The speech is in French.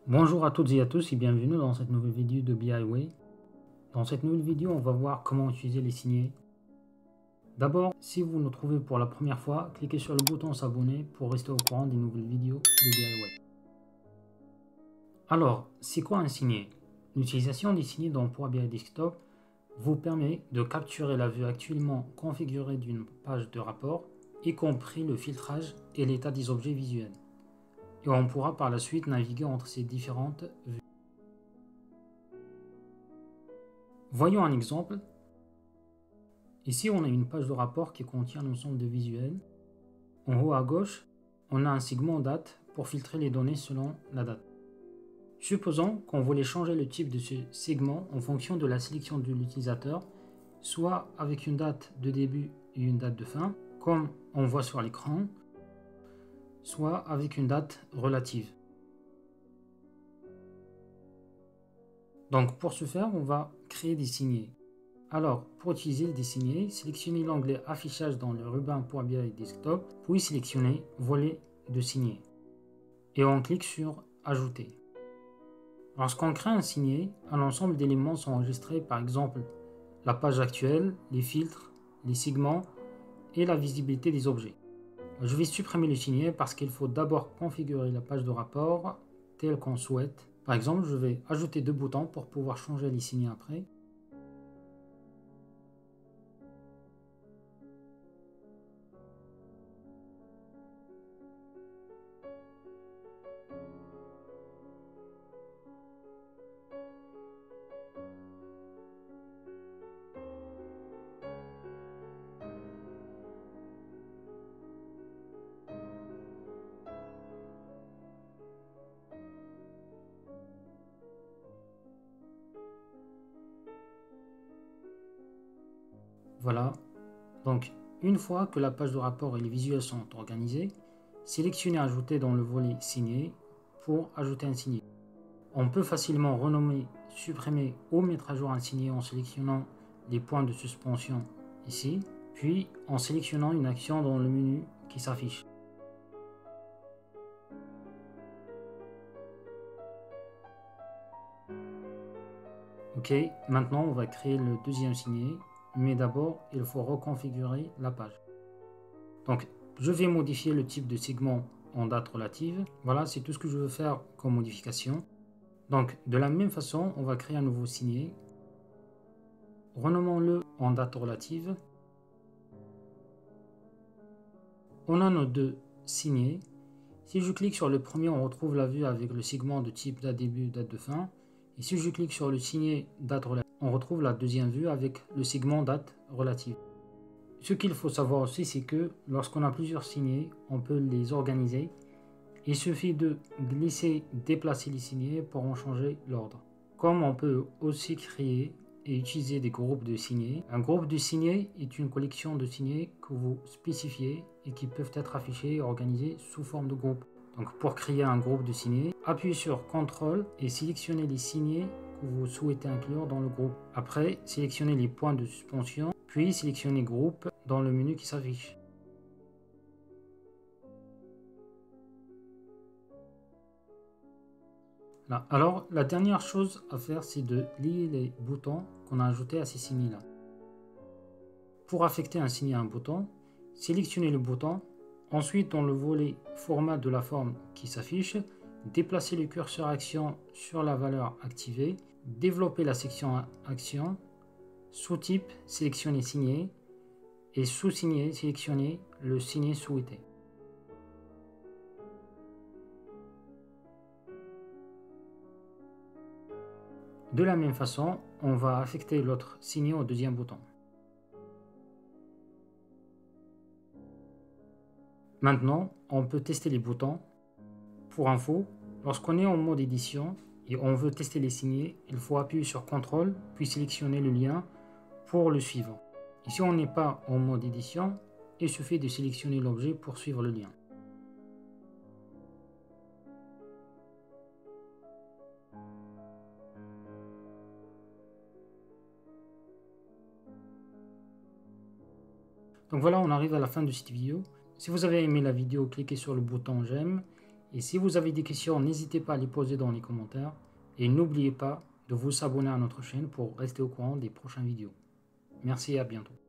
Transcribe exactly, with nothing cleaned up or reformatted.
Bonjour à toutes et à tous et bienvenue dans cette nouvelle vidéo de B I Way. Dans cette nouvelle vidéo, on va voir comment utiliser les signets. D'abord, si vous nous trouvez pour la première fois, cliquez sur le bouton s'abonner pour rester au courant des nouvelles vidéos de B I Way. Alors, c'est quoi un signet? L'utilisation des signets dans Power B I Desktop vous permet de capturer la vue actuellement configurée d'une page de rapport, y compris le filtrage et l'état des objets visuels. Et on pourra par la suite naviguer entre ces différentes vues. Voyons un exemple. Ici, on a une page de rapport qui contient un ensemble de visuels. En haut à gauche, on a un segment date pour filtrer les données selon la date. Supposons qu'on voulait changer le type de ce segment en fonction de la sélection de l'utilisateur, soit avec une date de début et une date de fin, comme on voit sur l'écran, soit avec une date relative. Donc pour ce faire, on va créer des signets. Alors, pour utiliser des signets, sélectionnez l'onglet Affichage dans le ruban Power B I Desktop, puis sélectionnez Volet de signets. Et on clique sur Ajouter. Lorsqu'on crée un signet, un ensemble d'éléments sont enregistrés, par exemple la page actuelle, les filtres, les segments et la visibilité des objets. Je vais supprimer le signet parce qu'il faut d'abord configurer la page de rapport telle qu'on souhaite. Par exemple, je vais ajouter deux boutons pour pouvoir changer les signets après. Voilà. Donc, une fois que la page de rapport et les visuels sont organisés, sélectionnez Ajouter dans le volet Signer pour ajouter un signet. On peut facilement renommer, supprimer ou mettre à jour un signet en sélectionnant les points de suspension ici, puis en sélectionnant une action dans le menu qui s'affiche. Ok, maintenant on va créer le deuxième signet, mais d'abord il faut reconfigurer la page. Donc je vais modifier le type de segment en date relative. Voilà, c'est tout ce que je veux faire comme modification. Donc de la même façon, on va créer un nouveau signet. Renommons-le en date relative. On a nos deux signets. Si je clique sur le premier, on retrouve la vue avec le segment de type date début, date de fin. Et si je clique sur le signet date relative, on retrouve la deuxième vue avec le segment date relative. Ce qu'il faut savoir aussi, c'est que lorsqu'on a plusieurs signets, on peut les organiser. Il suffit de glisser, déplacer les signets pour en changer l'ordre. Comme on peut aussi créer et utiliser des groupes de signets. Un groupe de signets est une collection de signets que vous spécifiez et qui peuvent être affichés et organisés sous forme de groupe. Donc pour créer un groupe de signets, appuyez sur contrôle et sélectionnez les signets que vous souhaitez inclure dans le groupe. Après, sélectionnez les points de suspension, puis sélectionnez groupe dans le menu qui s'affiche. Là. Alors, la dernière chose à faire, c'est de lier les boutons qu'on a ajoutés à ces signets-là. Pour affecter un signet à un bouton, sélectionnez le bouton. Ensuite, dans le volet format de la forme qui s'affiche, déplacez le curseur action sur la valeur activée, développez la section action, sous-type, sélectionnez signet et sous-signet, sélectionnez le signet souhaité. De la même façon, on va affecter l'autre signet au deuxième bouton. Maintenant, on peut tester les boutons. Pour info, lorsqu'on est en mode édition et on veut tester les signets, il faut appuyer sur contrôle puis sélectionner le lien pour le suivre. Et si on n'est pas en mode édition, il suffit de sélectionner l'objet pour suivre le lien. Donc voilà, on arrive à la fin de cette vidéo. Si vous avez aimé la vidéo, cliquez sur le bouton j'aime Et si vous avez des questions, n'hésitez pas à les poser dans les commentaires. Et n'oubliez pas de vous abonner à notre chaîne pour rester au courant des prochaines vidéos. Merci et à bientôt.